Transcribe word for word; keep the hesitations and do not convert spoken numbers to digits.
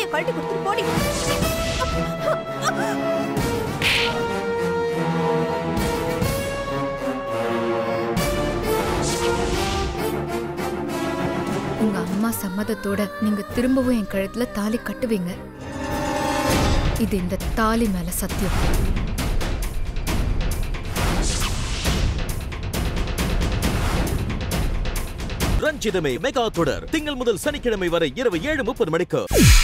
கழட்டி கொடுத்துட்டு போடி. உங்க அம்மா சம்மதத்தோட நீங்க திரும்பவும் என் கழுத்துல தாலி கட்டுவீங்க. இது இந்த தாலி மேல சத்தியம். ரஞ்சிதமே மெகா தொடர் திங்கள் முதல் சனிக்கிழமை வரை இரவு ஏழு முப்பது மணிக்கு.